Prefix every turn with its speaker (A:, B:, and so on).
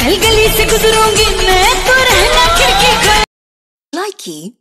A: गली गली से गुजरूंगी मैं तो रहना खिड़की।
B: Likey